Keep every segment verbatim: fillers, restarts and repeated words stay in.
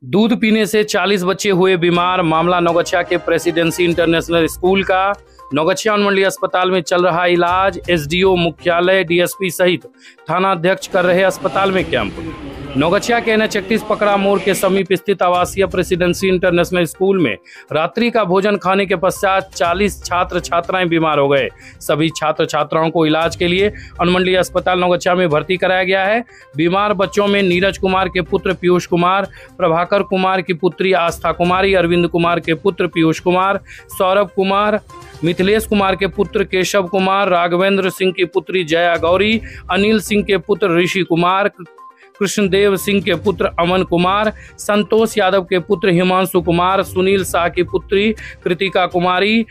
दूध पीने से चालीस बच्चे हुए बीमार। मामला नौगछिया के प्रेसिडेंसी इंटरनेशनल स्कूल का। नौगछिया अनुमंडलीय अस्पताल में चल रहा इलाज। एसडीओ मुख्यालय, डीएसपी सहित थाना अध्यक्ष कर रहे अस्पताल में कैंप। नौगछिया के एन एच इकतीस पकड़ा मोड़ के समीप स्थित आवासीय प्रेसिडेंसी इंटरनेशनल स्कूल में रात्रि का भोजन खाने के पश्चात चालीस छात्र छात्राएं बीमार हो गए। सभी छात्र छात्राओं को इलाज के लिए अनुमंडलीय अस्पताल नौगछिया में भर्ती कराया गया है। बीमार बच्चों में नीरज कुमार के पुत्र पीयूष कुमार, प्रभाकर कुमार की पुत्री आस्था कुमारी, अरविंद कुमार के पुत्र पीयूष कुमार, सौरभ कुमार, मिथिलेश कुमार के पुत्र केशव कुमार, राघवेंद्र सिंह की पुत्री जया गौरी, अनिल सिंह के पुत्र ऋषि कुमार, कृष्णदेव सिंह के पुत्र अमन कुमार, संतोष यादव के पुत्र हिमांशु कुमार, सुनील शाह की पुत्री कृतिका कुमारी,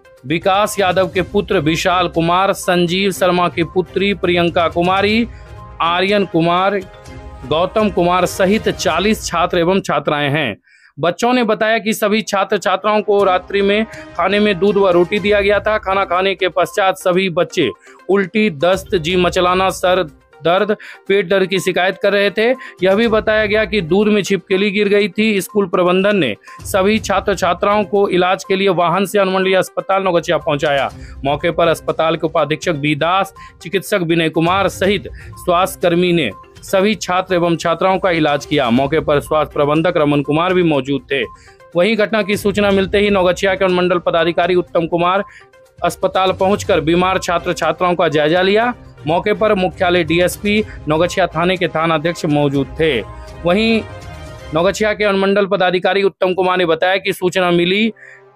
विकास यादव के पुत्र विशाल कुमार, संजीव शर्मा की पुत्री प्रियंका कुमारी, आर्यन कुमार, गौतम कुमार सहित चालीस छात्र एवं छात्राएं हैं। बच्चों ने बताया कि सभी छात्र छात्राओं को रात्रि में खाने में दूध व रोटी दिया गया था। खाना खाने के पश्चात सभी बच्चे उल्टी, दस्त, जी मचलाना, सर दर्द, पेट दर्द की शिकायत कर रहे थे। यह भी बताया गया कि दूध में छिपकली गिर गई थी। स्कूल प्रबंधन ने सभी छात्र छात्राओं को इलाज के लिए वाहन से अनुमंडलीय अस्पताल नौगछिया पहुंचाया। मौके पर अस्पताल के उपाधीक्षक बी दास, चिकित्सक विनय कुमार सहित स्वास्थ्य कर्मी ने सभी छात्र एवं छात्राओं का इलाज किया। मौके पर स्वास्थ्य प्रबंधक रमन कुमार भी मौजूद थे। वहीं घटना की सूचना मिलते ही नौगछिया के अनुमंडल पदाधिकारी उत्तम कुमार अस्पताल पहुंचकर बीमार छात्र छात्राओं का जायजा लिया। मौके पर मुख्यालय डीएसपी नौगछिया थाने के थानाध्यक्ष मौजूद थे। वहीं नौगछिया के अनुमंडल पदाधिकारी उत्तम कुमार ने बताया कि सूचना मिली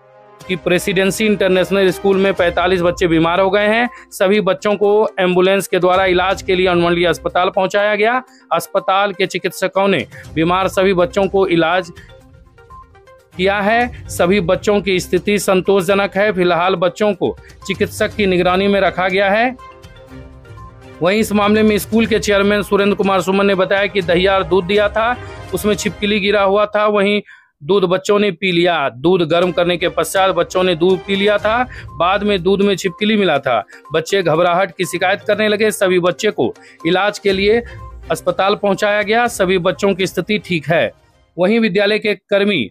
कि प्रेसिडेंसी इंटरनेशनल स्कूल में पैंतालीस बच्चे बीमार हो गए हैं। सभी बच्चों को एम्बुलेंस के द्वारा इलाज के लिए अनुमंडलीय अस्पताल पहुंचाया गया। अस्पताल के चिकित्सकों ने बीमार सभी बच्चों को इलाज किया है। सभी बच्चों की स्थिति संतोषजनक है। फिलहाल बच्चों को चिकित्सक की निगरानी में रखा गया है। वहीं इस मामले में स्कूल के चेयरमैन सुरेंद्र कुमार सुमन ने बताया कि दहिया दूध दिया था, उसमें छिपकली गिरा हुआ था। वहीं दूध बच्चों ने पी लिया। दूध गर्म करने के पश्चात बच्चों ने दूध पी लिया था। बाद में दूध में छिपकली मिला था। बच्चे घबराहट की शिकायत करने लगे। सभी बच्चे को इलाज के लिए अस्पताल पहुंचाया गया। सभी बच्चों की स्थिति ठीक है। वहीं विद्यालय के कर्मी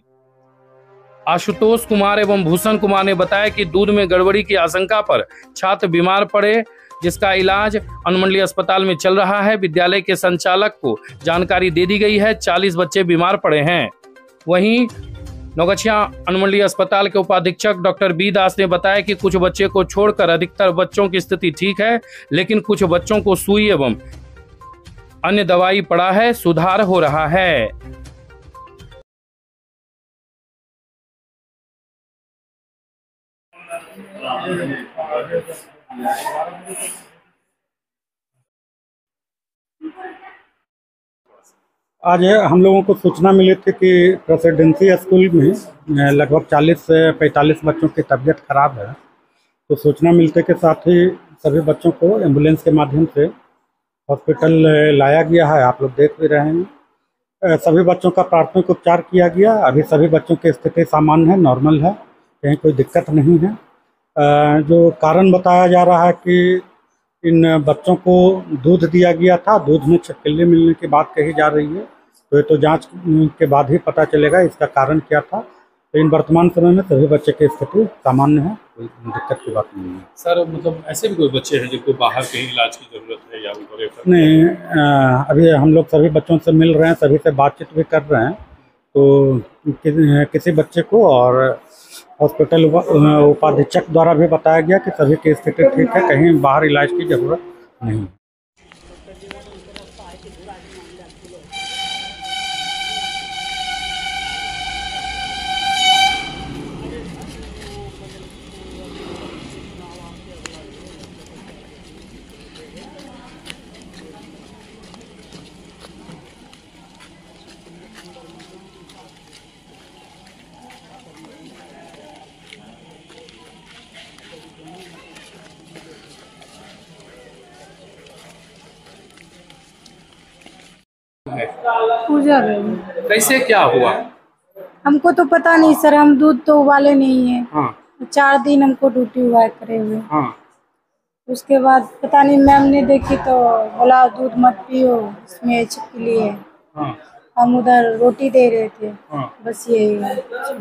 आशुतोष कुमार एवं भूषण कुमार ने बताया कि दूध में गड़बड़ी की आशंका पर छात्र बीमार पड़े, जिसका इलाज अनुमंडलीय अस्पताल में चल रहा है। विद्यालय के संचालक को जानकारी दे दी गई है। चालीस बच्चे बीमार पड़े हैं। वहीं नौगछिया अनुमंडलीय अस्पताल के उपाधीक्षक डॉक्टर बी दास ने बताया कि कुछ बच्चे को छोड़कर अधिकतर बच्चों की स्थिति ठीक है, लेकिन कुछ बच्चों को सुई एवं अन्य दवाई पड़ा है। सुधार हो रहा है। आज हम लोगों को सूचना मिली थी कि प्रेसिडेंसी स्कूल में लगभग चालीस से पैंतालीस बच्चों की तबीयत खराब है। तो सूचना मिलने के साथ ही सभी बच्चों को एम्बुलेंस के माध्यम से हॉस्पिटल लाया गया है। आप लोग देख भी रहे हैं। सभी बच्चों का प्राथमिक उपचार किया गया। अभी सभी बच्चों की स्थिति सामान्य है, नॉर्मल है, कहीं कोई दिक्कत नहीं है। जो कारण बताया जा रहा है कि इन बच्चों को दूध दिया गया था, दूध में छिपकली मिलने की बात कही जा रही है। तो ये तो जांच के बाद ही पता चलेगा इसका कारण क्या था। लेकिन वर्तमान समय में सभी बच्चे की स्थिति सामान्य है, कोई दिक्कत की बात नहीं है। सर, मतलब ऐसे भी कोई बच्चे हैं जिनको बाहर कहीं इलाज की जरूरत है या उनको रेफर? नहीं, आ, अभी हम लोग सभी बच्चों से मिल रहे हैं, सभी से बातचीत भी कर रहे हैं। तो कि, किसी बच्चे को और हॉस्पिटल उपाधीक्षक द्वारा भी बताया गया कि सभी की स्थिति ठीक है, कहीं बाहर इलाज की जरूरत नहीं। पूजा गई। कैसे क्या हुआ? हमको तो पता नहीं सर, हम दूध तो उबाले नहीं है। हाँ। चार दिन हमको ड्यूटी हुआ है करे हुए। हाँ। उसके बाद पता नहीं मैम ने देखी तो बोला दूध मत पियो, इसमें छिपकली है। हाँ। हम उधर रोटी दे रहे थे। हाँ। बस यही है।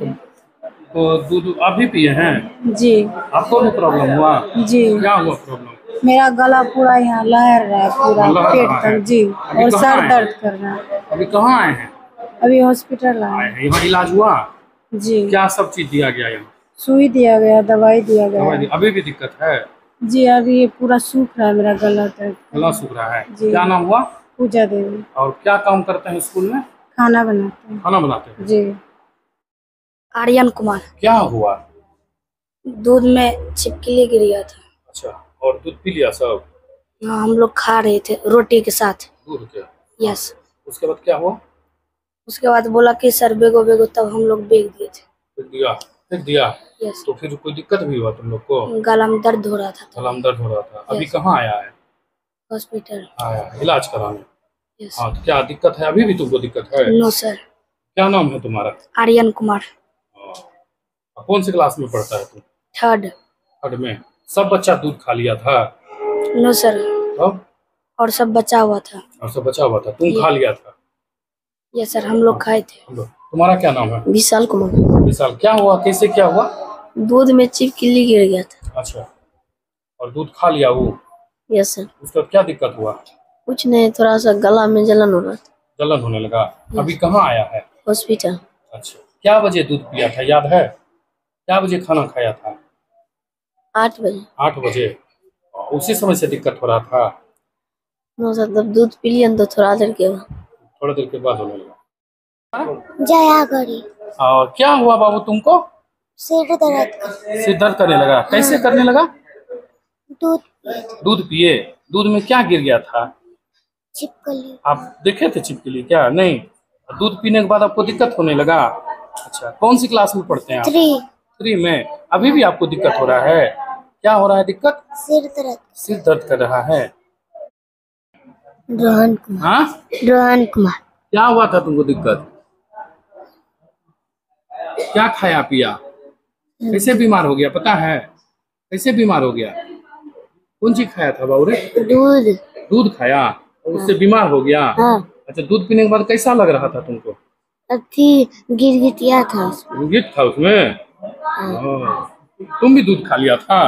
तो दूध आप भी पिए हैं? जी आपको भी प्रॉब्लम हुआ? जी। क्या हुआ प्रॉब्लम? मेरा गला पूरा यहाँ लहर रहा है, पूरा लहर पेट रहा है। तक। जी। अभी और कहाँ सर आए दर्द हैं? कर रहा है। अभी कहाँ आए हैं? अभी हॉस्पिटल आए आए हैं। हैं, यहाँ इलाज हुआ? जी। क्या सब चीज दिया गया यहाँ? सुई दिया गया, दवाई दिया दवाई गया। दी- अभी भी दिक्कत है? जी अभी ये पूरा सूख रहा है मेरा गला तक। गला सूख रहा है। जी। क्या नाम हुआ? पूजा देवी। और क्या काम करते हैं स्कूल में? खाना बनाते हैं। खाना बनाते हैं। जी। आर्यन कुमार। क्या हुआ? दूध में छिपकली गिर गया था। अच्छा, और दूध पी लिया सब? हाँ, हम लोग खा रहे थे रोटी के साथ। दूध क्या? यस। उसके बाद क्या हुआ? उसके बाद बोला कि सर बेगो बेगो, तब हम लोग बेग दिए थे। फेंक दिया? फेंक दिया? यस। तो फिर कोई दिक्कत भी हुआ तुम लोग को? गला में दर्द हो रहा था तो गला में दर्द हो रहा था। अभी Yes. कहाँ आया है? हॉस्पिटल। आया है इलाज कराने। यस। हाँ, तो क्या दिक्कत है? अभी भी तुमको दिक्कत है? No sir. क्या नाम है तुम्हारा? आर्यन कुमार। हाँ। कौन सी क्लास में पढ़ता है तू? थर्ड। थर्ड में। सब बच्चा दूध खा लिया था? No sir. तब? और सब बचा हुआ था। और सब बचा हुआ था, तुम खा लिया था? यस सर, हम लोग खाए थे। हम लोग। तुम्हारा क्या नाम है? विशाल कुमार। विशाल, क्या हुआ? कैसे क्या हुआ? दूध में छिपकली गिर गया था। अच्छा, और दूध खा लिया वो? Yes sir. उसका क्या दिक्कत हुआ? कुछ नहीं, थोड़ा सा गला में जलन हो रहा था। जलन होने लगा? अभी कहाँ आया है? हॉस्पिटल। अच्छा, क्या बजे दूध पिया था याद है? क्या बजे खाना खाया था? आठ बजे। आठ बजे। उसी समय से दिक्कत हो रहा था? नो सर, तब दूध पी लिया तो थोड़ा देर के बाद थोड़ा देर के बाद होने लगा। जया गरी। और क्या हुआ बाबू तुमको? सिर दर्द। सिर दर्द करने लगा? कैसे करने लगा? दूध दूध पिए? दूध में क्या गिर गया था? छिपकली। आप देखे थे छिपकली? क्या नहीं? दूध पीने के बाद आपको दिक्कत होने लगा? अच्छा, कौन सी क्लास में पढ़ते हैं आप? थ्री। थ्री में। अभी भी आपको दिक्कत हो रहा है? क्या हो रहा है दिक्कत? सिर दर्द। सिर दर्द कर रहा है। रोहन कुमार। हाँ, रोहन कुमार। क्या हुआ था तुमको दिक्कत? क्या खाया पिया? कैसे बीमार हो गया पता है? कैसे बीमार हो गया? कौन चीज खाया था बाबू रे? दूध। दूध खाया और उससे बीमार हो गया? हाँ। अच्छा, दूध पीने के बाद कैसा लग रहा था तुमको? अथी गिरगिटिया था उसमें। गिट था उसमें? हाँ। तुम भी दूध खा लिया था?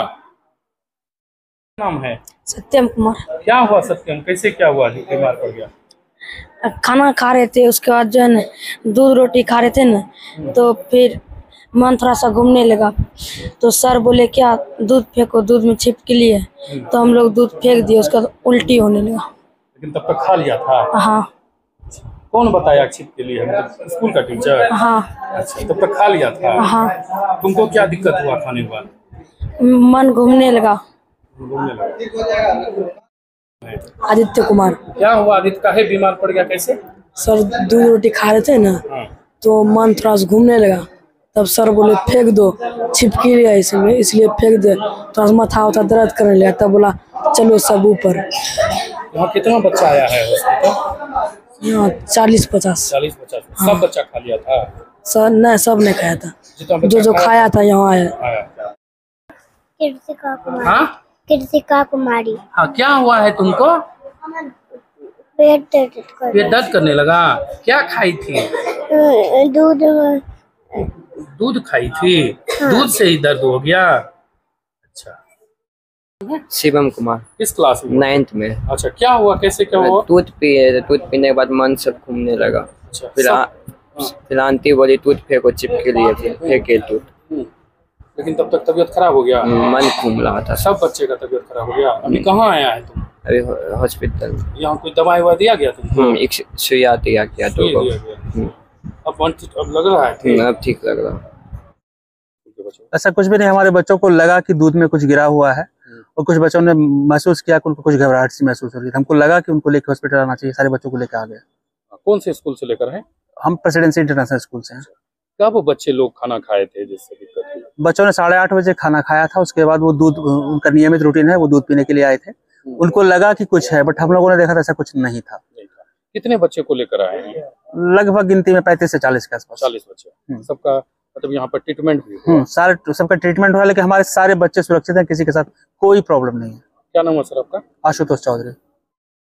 नाम है? सत्यम कुमार। क्या हुआ सत्यम? कैसे क्या हुआ जो बीमार पड़ गया? खाना खा रहे थे, उसके बाद जो है ना दूध रोटी खा रहे थे ना, तो फिर मन थोड़ा सा घूमने लगा। तो सर बोले क्या दूध फेंको, दूध में छिपकली है। तो हम लोग दूध फेंक दिए, उसका उल्टी होने लगा। लेकिन तब तक खा लिया था? हाँ। कौन बताया छिपकली है? मतलब स्कूल का टीचर? हाँ। अच्छा, तब तक खा लिया था? हाँ। तुमको क्या दिक्कत हुआ खाने के बाद? मन घूमने लगा। घूमने लगा? आदित्य कुमार। क्या हुआ आदित्य? काहे बीमार पड़ गया? कैसे? सर दूध रोटी खा रहे थे ना, हाँ। तो मन थोड़ा सा घूमने लगा। तब सर बोले फेंक दो, छिपकली है इसमें, इसलिए फेंक दे। थोड़ा सा माथा उथा दर्द करने लगा, तब बोला चलो सब ऊपर। वहाँ कितना बच्चा आया है हॉस्पिटल? यहाँ चालीस पचास। चालीस पचास। सब बच्चा खा लिया था? सर नहीं, सब ने खाया था। जितना बच्चा जो जो खाया था यहाँ आया। आया। कृतिका कुमारी। हाँ? कृतिका कुमारी। हाँ, क्या हुआ है तुमको? पेट दर्द कर पेट दर्द करने लगा? क्या खाई थी? दूध। दूध खाई थी? दूध से ही दर्द हो गया? अच्छा। शिवम कुमार। किस क्लास में? नाइन्थ में। अच्छा, क्या हुआ? कैसे क्या हुआ? दूध पिए, दूध पीने के बाद मन सब घूमने लगा। अच्छा, फिर आ- फिर आंटी बोली दूध फेंको, चिपके लिए फिर फेंके दूध। हम्म। लेकिन तब तक तबीयत खराब हो गया? मन घूम रहा था। सब बच्चे का तबीयत खराब हो गया। अभी कहाँ आया है तुम? अभी हो- हॉस्पिटल में। यहाँ कोई दवाई ववा दिया गया तुमको? हम्म, एक सुइया दिया गया दो सुई को। दिया गया। हम्म, अब वन- अब लग रहा है ठीक? अब ठीक लग रहा। ऐसा कुछ भी नहीं, हमारे बच्चों को लगा कि दूध में कुछ गिरा हुआ है और कुछ बच्चों ने महसूस किया कि उनको कुछ घबराहट सी महसूस हो रही है। हमको लगा कि उनको लेकर हॉस्पिटल आना चाहिए, सारे बच्चों को लेकर आ गए। कौन से स्कूल से लेकर है? हम प्रेसिडेंसी इंटरनेशनल स्कूल से हैं। कब बच्चे लोग खाना खाए थे जिससे दिक्कत हुई? बच्चों ने साढ़े आठ बजे खाना खाया था, उसके बाद वो दूध, उनका नियमित रूटीन है, वो दूध पीने के लिए आए थे। उनको लगा कि कुछ है, बट हम लोगों ने देखा था ऐसा कुछ नहीं था। नहीं था। कितने बच्चे को लेकर आए हैं? लगभग गिनती में पैंतीस से चालीस के आसपास। चालीस बच्चे। सबका मतलब यहाँ पर ट्रीटमेंट भी हुआ? हम्म, सारे सबका ट्रीटमेंट हुआ, लेकिन हमारे सारे बच्चे सुरक्षित हैं, किसी के साथ कोई प्रॉब्लम नहीं है। क्या नाम है सर आपका? आशुतोष चौधरी।